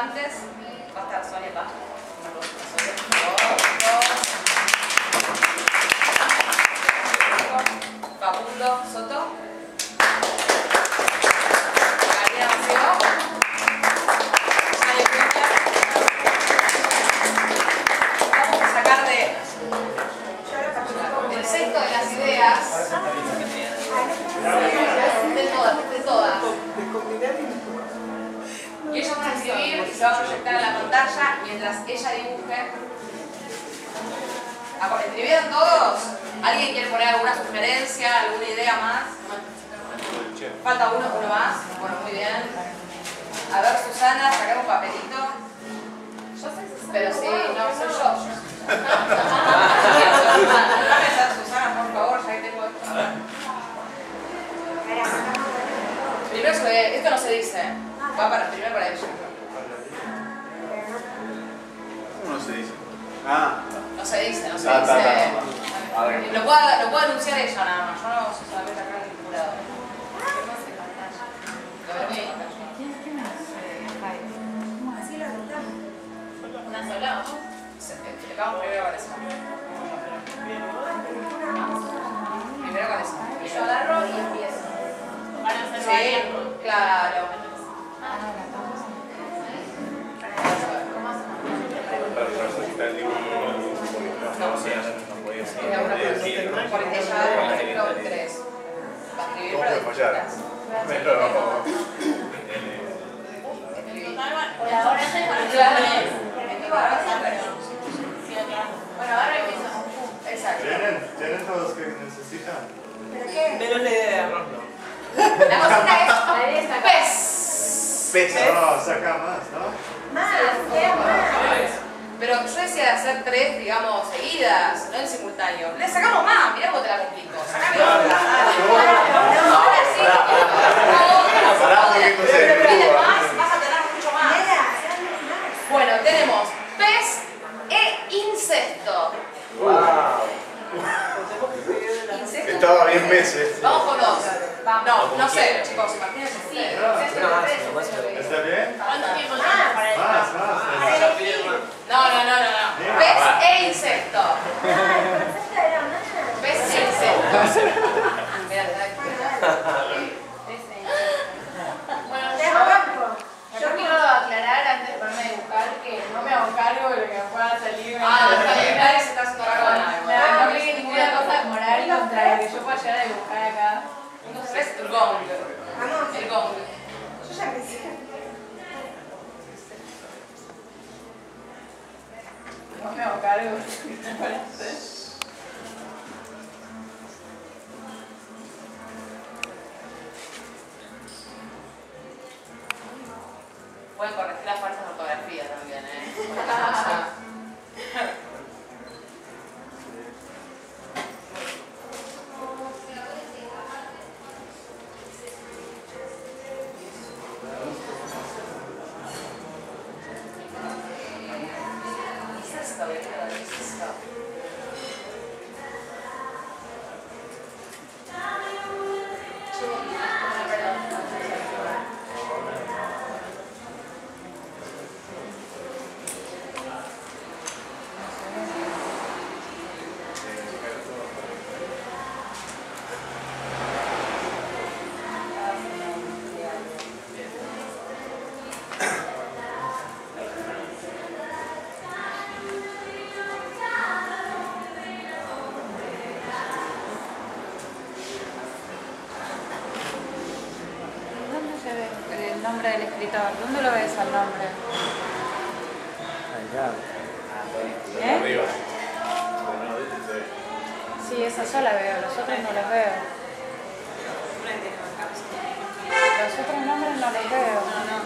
participantes. Va a estar Sonia Paja. Facundo Soto. María Maceo. Vamos a sacar del cesto de las ideas. De todas. Y ellos van a escribir y se va a proyectar en la pantalla mientras ella dibuje. ¿Escribieron todos? ¿Alguien quiere poner alguna sugerencia, alguna idea más? Falta uno más. Bueno, muy bien. A ver, Susana, sacar un papelito. Pero sí, no, soy yo. Déjame ser Susana, por favor, ya que tengo esto. Primero esto no se dice. Va primero para ella. ¿Cómo no se dice? No se dice, no se dice. Lo puedo anunciar ella nada más. Yo no soy solamente acá en el jurado. Así lo notamos. ¿Una sola? Vamos primero con eso. Primero con eso. Yo agarro y empiezo. Sí, claro. Porque ella va a escribir con 3. Va a escribir para distintas. Por ahora se Bueno, ahora empezamos. Exacto. ¿Tienen todos los que necesitan? ¿Pero qué? Menos la idea. La cosita es pez. Pez. No, saca más, ¿no? Más, queda más. Pero yo decía de hacer 3, digamos, seguidas, no en simultáneo. Le sacamos más, mirá cómo te la complico. Sacame otra. Ahora sí. Vas a tener mucho más. Bueno, tenemos pez e incesto. Incesto. Estaba bien pez, Vamos con 2. No sé, chicos, imagínense. Sí, ¿Está bien? ¿Cuánto tiempo tenemos para el Más. No. Pez e insecto. Pez e insecto. Bueno, Yo quiero aclarar antes de ponerme a dibujar que no me hago cargo de lo que me pueda salir. Está bien, nadie se está haciendo cargo de nada. No creo ninguna cosa moral contra lo que yo pueda llegar a dibujar acá. Entonces, el gong. Vamos. El gong. Yo ya empecé. No me hago cargo, me parece. Pueden corregir las falsas de ortografía también, El nombre del escritor, ¿dónde lo ves al nombre? Arriba. Sí, esa yo la veo, los otros no los veo. Los otros nombres no los veo.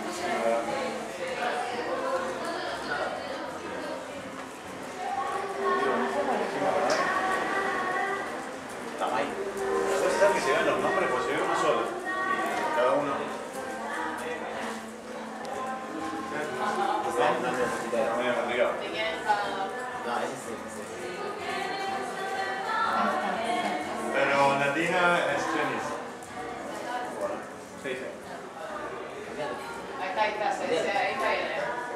¿Puede ser que se vean los nombres? Pues se ve uno solo. Y cada uno. Está medio complicado. Pero Nadina es Chinese. Bueno, sí. Ahí está, ahí está bien.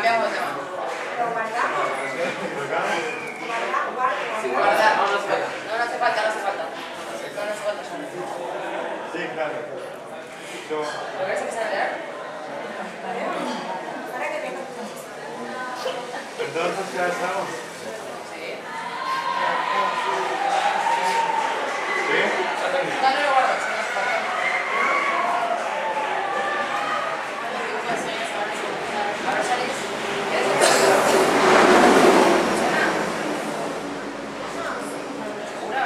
cambiamos de tema. Lo guardamos. Guardar, no hace falta. No hace falta. No hace falta ya. Sí, claro. Yo... ¿Lo querés empezar a leer? Para que tenga. Entonces, ¿ya estamos? Sí. ¿Sí? No lo guardo, si no hace falta. A ver, ya lees. ¿Querés empezar? ¿Funciona? ¿Seguro?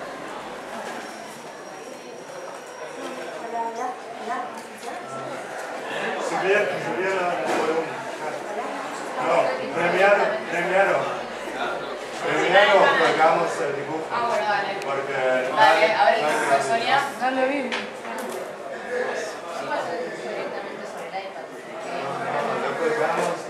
Subía la volumen. No, premiado, que hagamos el dibujo. Ah, bueno, dale. Porque... Dale, a ver el dibujo de Sonia. No lo vi. Directamente sobre el iPad. No, lo colgamos